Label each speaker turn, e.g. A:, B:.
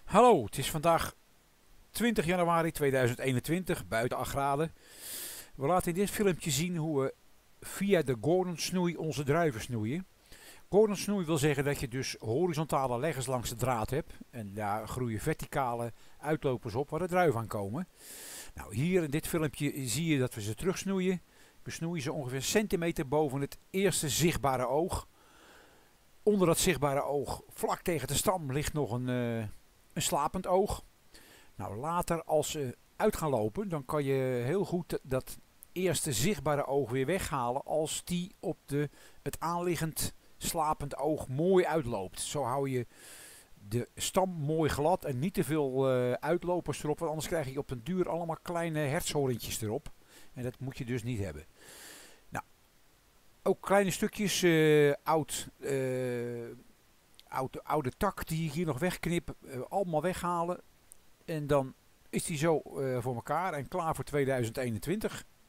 A: Hallo, het is vandaag 20 januari 2021, buiten 8 graden. We laten in dit filmpje zien hoe we via de Gordon snoei onze druiven snoeien. Gordon snoei wil zeggen dat je dus horizontale leggers langs de draad hebt. En daar groeien verticale uitlopers op waar de druiven aan komen. Nou, hier in dit filmpje zie je dat we ze terugsnoeien. We snoeien ze ongeveer een centimeter boven het eerste zichtbare oog. Onder dat zichtbare oog, vlak tegen de stam, ligt nog een slapend oog. Nou, later als ze uit gaan lopen, dan kan je heel goed dat eerste zichtbare oog weer weghalen als die op het aanliggend slapend oog mooi uitloopt. Zo hou je de stam mooi glad en niet te veel uitlopers erop, want anders krijg je op den duur allemaal kleine hertshorentjes erop. En dat moet je dus niet hebben. Nou, ook kleine stukjes oude tak die ik hier nog wegknip, allemaal weghalen. En dan is die zo voor elkaar en klaar voor 2021.